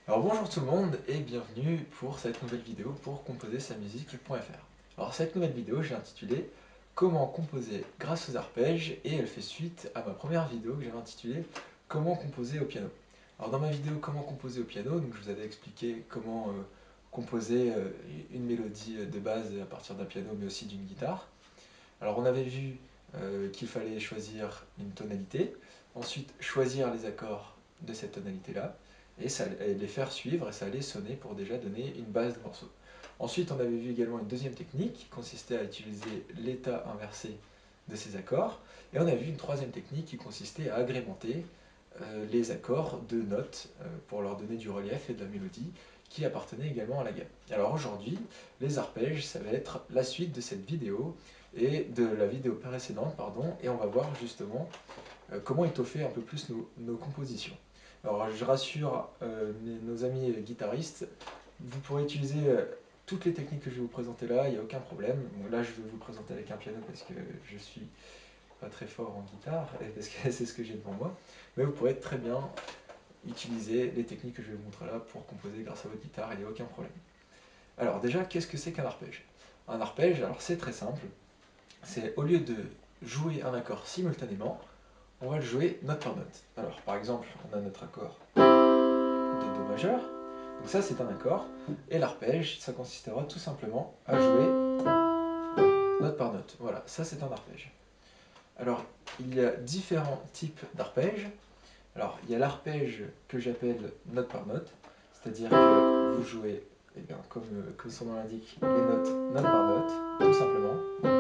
Alors bonjour tout le monde et bienvenue pour cette nouvelle vidéo pour composer sa musique.fr. Alors cette nouvelle vidéo j'ai intitulé Comment composer grâce aux arpèges et elle fait suite à ma première vidéo que j'avais intitulée Comment composer au piano. Alors dans ma vidéo Comment composer au piano, donc je vous avais expliqué comment composer une mélodie de base à partir d'un piano mais aussi d'une guitare. Alors on avait vu qu'il fallait choisir une tonalité, ensuite choisir les accords de cette tonalité-là, et les faire suivre, et ça allait sonner pour déjà donner une base de morceau. Ensuite, on avait vu également une deuxième technique qui consistait à utiliser l'état inversé de ces accords, et on a vu une troisième technique qui consistait à agrémenter les accords de notes pour leur donner du relief et de la mélodie qui appartenaient également à la gamme. Alors aujourd'hui, les arpèges, ça va être la suite de cette vidéo et de la vidéo précédente, et on va voir justement comment étoffer un peu plus nos compositions. Alors je rassure nos amis guitaristes, vous pourrez utiliser toutes les techniques que je vais vous présenter là, il n'y a aucun problème. Bon, là je vais vous présenter avec un piano parce que je suis pas très fort en guitare, et parce que c'est ce que j'ai devant moi, mais vous pourrez très bien utiliser les techniques que je vais vous montrer là pour composer grâce à votre guitare, il n'y a aucun problème. Alors déjà, qu'est-ce que c'est qu'un arpège? Un arpège, alors c'est très simple, c'est au lieu de jouer un accord simultanément, on va le jouer note par note. Alors par exemple, on a notre accord de Do majeur, donc ça c'est un accord, et l'arpège, ça consistera tout simplement à jouer note par note. Voilà, ça c'est un arpège. Alors, il y a différents types d'arpèges. Alors, il y a l'arpège que j'appelle note par note, c'est-à-dire que vous jouez, eh bien, comme son nom l'indique, les notes note par note, tout simplement.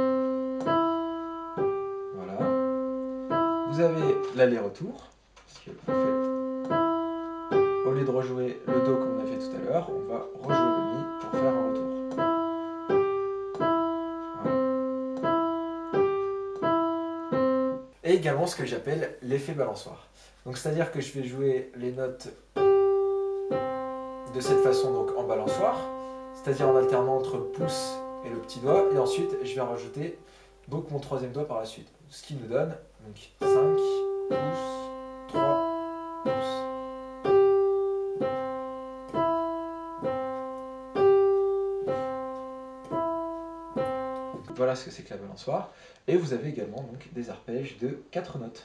Voilà. Vous avez l'aller-retour, parce que au lieu de rejouer le Do comme on a fait tout à l'heure, on va rejouer le Mi pour faire un retour. Voilà. Et également ce que j'appelle l'effet balançoire. Donc c'est-à-dire que je vais jouer les notes de cette façon, donc en balançoire, c'est-à-dire en alternant entre le pouce et le petit doigt, et ensuite je vais rajouter donc mon troisième doigt par la suite, ce qui nous donne donc 5 pouces, 3 pouces. Voilà ce que c'est que la balançoire. Et vous avez également donc des arpèges de 4 notes.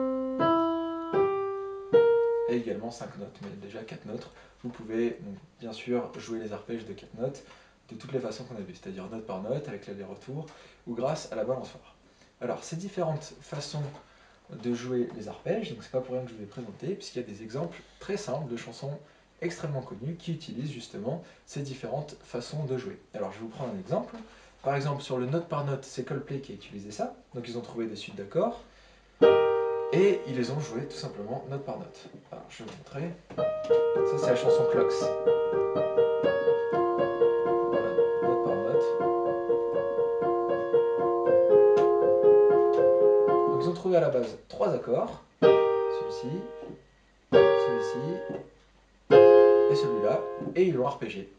Et également 5 notes, mais déjà 4 notes. Vous pouvez donc, bien sûr jouer les arpèges de 4 notes de toutes les façons qu'on a vues, c'est-à-dire note par note, avec l'aller-retour, ou grâce à la balançoire. Alors, ces différentes façons de jouer les arpèges, donc c'est pas pour rien que je vous ai présenté, puisqu'il y a des exemples très simples de chansons extrêmement connues qui utilisent justement ces différentes façons de jouer. Alors, je vais vous prendre un exemple. Par exemple, sur le note par note, c'est Coldplay qui a utilisé ça, donc ils ont trouvé des suites d'accords, et ils les ont joués tout simplement note par note. Alors, je vais vous montrer. Ça, c'est la chanson Clocks. Voilà, note par note. Donc, ils ont trouvé à la base 3 accords. Celui-ci, celui-ci et celui-là, et ils l'ont arpégé.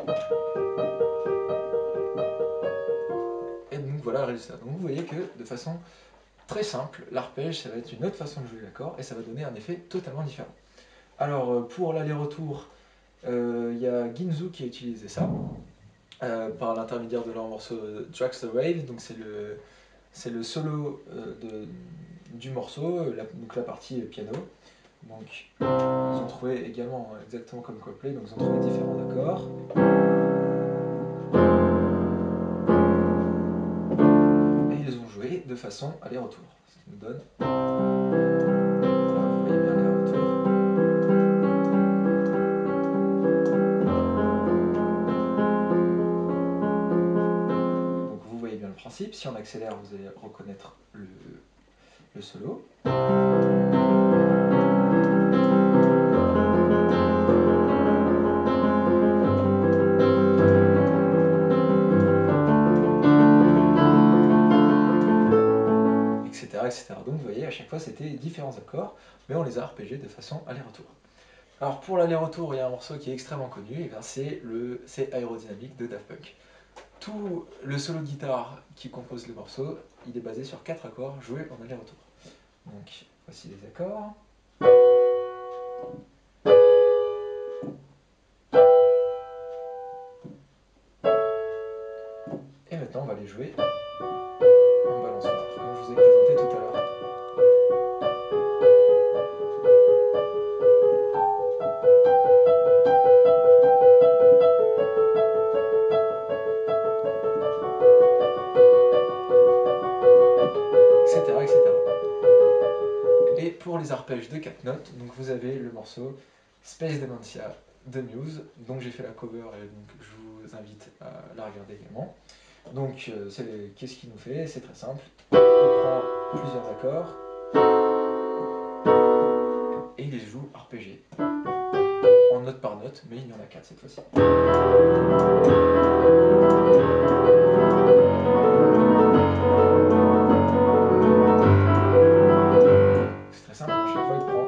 Et donc voilà le résultat. Donc vous voyez que de façon très simple, l'arpège, ça va être une autre façon de jouer l'accord, et ça va donner un effet totalement différent. Alors pour l'aller-retour, il y a Ginzu qui a utilisé ça, par l'intermédiaire de leur morceau Tracks the Wave, donc c'est le solo du morceau, donc la partie piano. Donc ils ont trouvé également exactement comme Coldplay, donc ils ont trouvé différents accords. Et ils les ont joués de façon aller-retour, ce qui nous donne... Voilà, vous voyez bien l'aller-retour. Donc vous voyez bien le principe, si on accélère vous allez reconnaître le solo. Etc., etc. Donc vous voyez, à chaque fois c'était différents accords, mais on les a arpégés de façon aller-retour. Alors pour l'aller-retour, il y a un morceau qui est extrêmement connu, et c'est Aérodynamique de Daft Punk. Tout le solo de guitare qui compose le morceau, il est basé sur 4 accords joués en aller-retour. Donc voici les accords. jouer en balançoire, comme je vous ai présenté tout à l'heure. Etc., etc. Et pour les arpèges de 4 notes, donc vous avez le morceau Space Dementia de Muse, dont j'ai fait la cover et donc je vous invite à la regarder également. Donc qu'est-ce qu'il nous fait? C'est très simple. Il prend plusieurs accords et il les joue arpégés, en note par note, mais il y en a 4 cette fois-ci. C'est très simple, à chaque fois il prend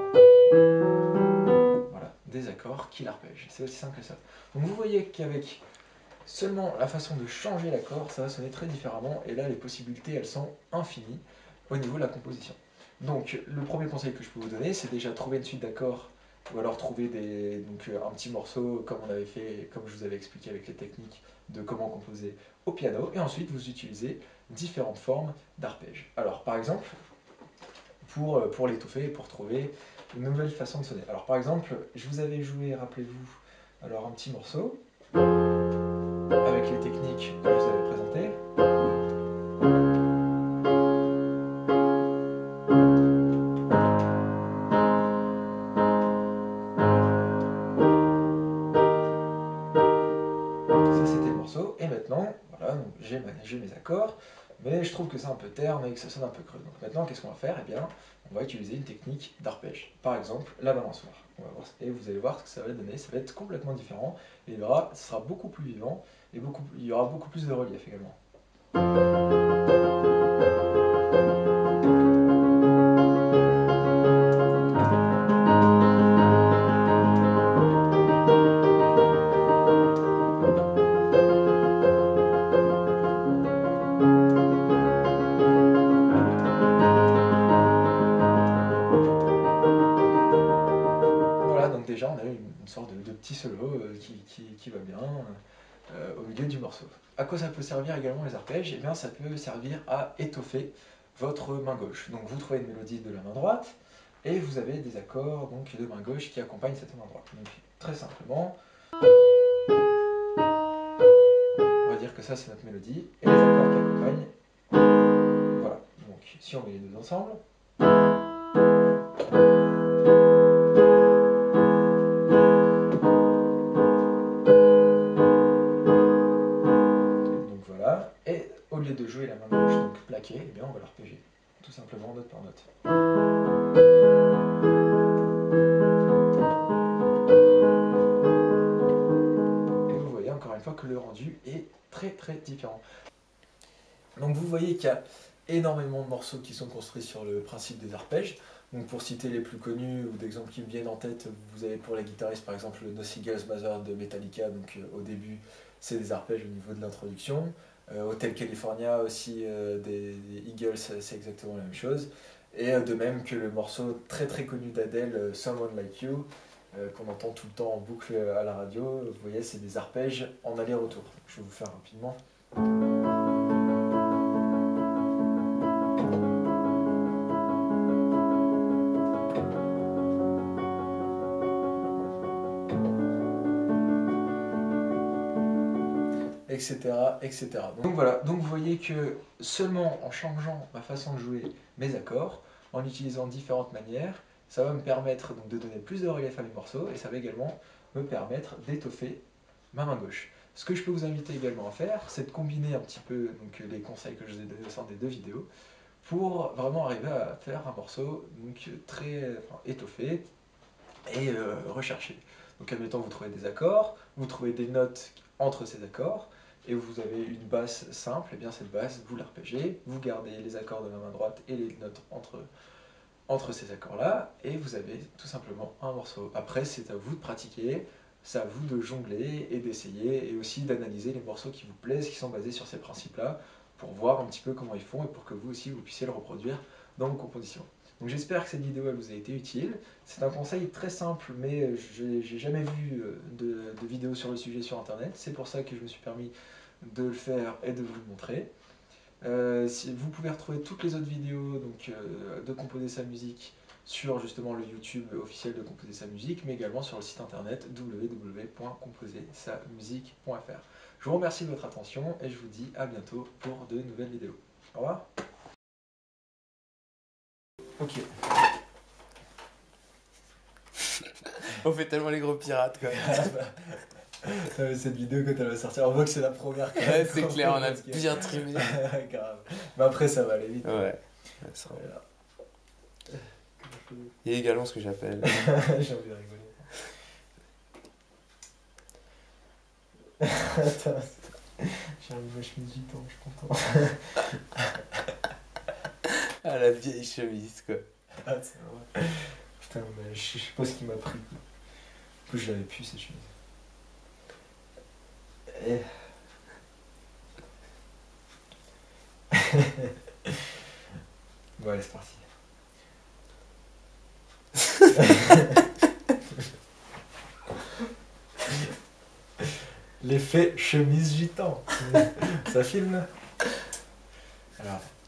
des accords qu'il arpège. C'est aussi simple que ça. Donc vous voyez qu'avec seulement la façon de changer l'accord, ça va sonner très différemment, et là les possibilités elles sont infinies au niveau de la composition. Donc le premier conseil que je peux vous donner, c'est déjà trouver une suite d'accords, ou alors trouver un petit morceau comme on avait fait, comme je vous avais expliqué avec les techniques de comment composer au piano, et ensuite vous utilisez différentes formes d'arpège. Alors par exemple, pour l'étouffer, pour trouver une nouvelle façon de sonner. Alors par exemple, je vous avais joué, rappelez-vous, alors un petit morceau, avec les techniques que je vous avais présentées. Ça c'était le morceau, et maintenant, voilà, j'ai managé mes accords, mais je trouve que c'est un peu terne et que ça sonne un peu creux. Donc maintenant, qu'est-ce qu'on va faire? Eh bien, on va utiliser une technique d'arpège. Par exemple, la balançoire. On va voir, et vous allez voir ce que ça va donner, ça va être complètement différent, et ce sera beaucoup plus vivant, et il y aura beaucoup plus de relief également. Voilà, donc déjà on a une sorte de petit solo qui va bien au milieu du morceau. À quoi ça peut servir également les arpèges? Eh bien ça peut servir à étoffer votre main gauche. Donc vous trouvez une mélodie de la main droite, et vous avez des accords donc, de main gauche qui accompagnent cette main droite. Donc très simplement, on va dire que ça c'est notre mélodie, et les accords qui accompagnent, voilà. Donc si on met les deux ensemble, donc voilà, et au lieu de jouer la main gauche, donc plaquée, eh bien on va l'arpéger, tout simplement note par note. Et vous voyez encore une fois que le rendu est très très différent. Donc vous voyez qu'il y a énormément de morceaux qui sont construits sur le principe des arpèges. Donc pour citer les plus connus ou d'exemples qui me viennent en tête, vous avez pour les guitaristes par exemple le No Seagulls Mother de Metallica, donc au début c'est des arpèges au niveau de l'introduction. Hotel California aussi des Eagles, c'est exactement la même chose. Et de même que le morceau très très connu d'Adele, Someone Like You, qu'on entend tout le temps en boucle à la radio, vous voyez c'est des arpèges en aller-retour. Je vais vous faire rapidement. Etc., etc. Donc voilà, donc vous voyez que seulement en changeant ma façon de jouer mes accords, en utilisant différentes manières, ça va me permettre donc, de donner plus de relief à mes morceaux, et ça va également me permettre d'étoffer ma main gauche. Ce que je peux vous inviter également à faire, c'est de combiner un petit peu donc, les conseils que je vous ai donnés au sein des deux vidéos, pour vraiment arriver à faire un morceau donc, très étoffé et recherché. Donc admettons, vous trouvez des accords, vous trouvez des notes entre ces accords, et vous avez une basse simple, et bien cette basse, vous l'arpégez, vous gardez les accords de la main droite et les notes entre ces accords-là, et vous avez tout simplement un morceau. Après, c'est à vous de pratiquer, c'est à vous de jongler et d'essayer, et aussi d'analyser les morceaux qui vous plaisent, qui sont basés sur ces principes-là, pour voir un petit peu comment ils font, et pour que vous aussi, vous puissiez le reproduire dans vos compositions. Donc j'espère que cette vidéo elle vous a été utile. C'est un conseil très simple, mais j'ai jamais vu de vidéo sur le sujet sur internet. C'est pour ça que je me suis permis de le faire et de vous le montrer. Vous pouvez retrouver toutes les autres vidéos donc, de Composer sa musique sur justement le YouTube officiel de Composer sa musique, mais également sur le site internet www.composersamusique.fr. Je vous remercie de votre attention et je vous dis à bientôt pour de nouvelles vidéos. Au revoir. Ok. On fait tellement les gros pirates quoi. Cette vidéo quand elle va sortir, on voit que c'est la première. Ouais, c'est clair, on a bien trimé. Grave. Mais après ça va aller vite. Ouais. Voilà. Il y a également ce que j'appelle. J'ai envie de rigoler. Attends, j'ai envie de ma chemise gitan, je suis content. Ah, la vieille chemise quoi. Ah, c'est vrai. Putain, mais je sais pas ce qui m'a pris. En plus, je l'avais plus cette chemise. Bon, allez, c'est parti. L'effet chemise gitan. Ça filme là. Alors.